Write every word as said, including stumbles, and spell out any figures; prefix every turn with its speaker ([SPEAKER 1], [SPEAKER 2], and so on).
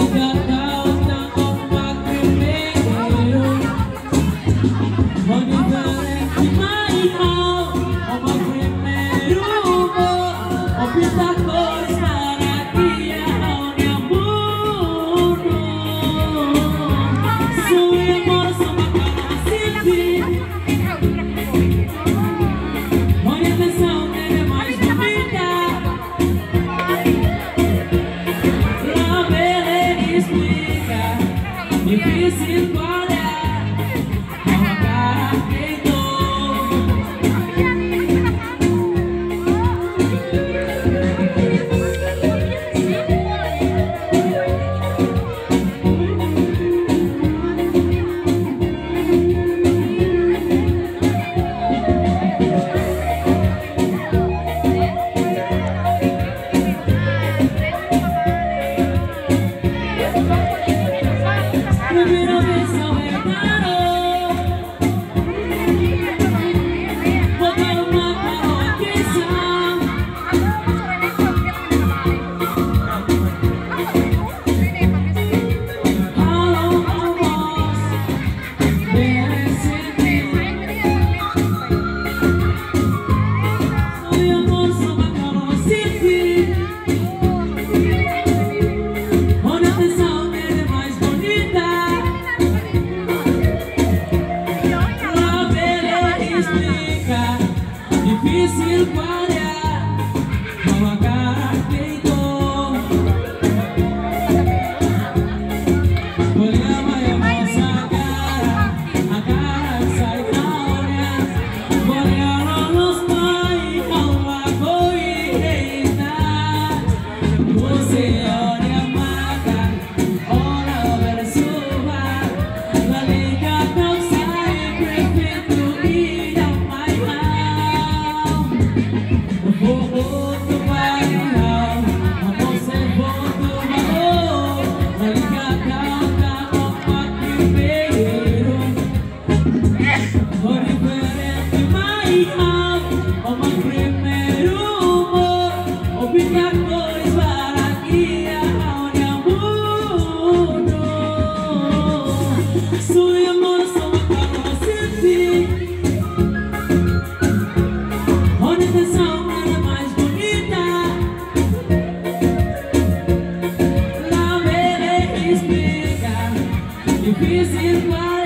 [SPEAKER 1] Difícil guardar uma cara que difícil guardar uma cara que dou. Olhava a nossa cara, a cara sai da hora. Olharam nos pais, calma, corrida. Você olha mata, olha verso vai. La liga causa e prefeito e da mais. Difícil